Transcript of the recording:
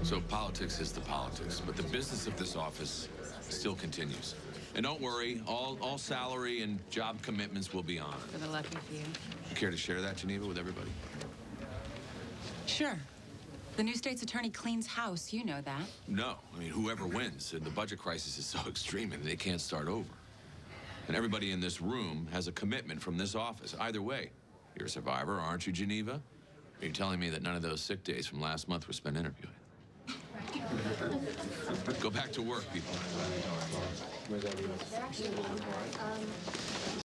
So politics is the politics, but the business of this office still continues. And don't worry, all salary and job commitments will be honored. For the lucky few. You care to share that, Geneva, with everybody? Sure. The new state's attorney cleans house, you know that. No, I mean, whoever wins, and the budget crisis is so extreme and they can't start over. And everybody in this room has a commitment from this office. Either way, you're a survivor, aren't you, Geneva? Are you telling me that none of those sick days from last month were spent interviewing? Go back to work, people.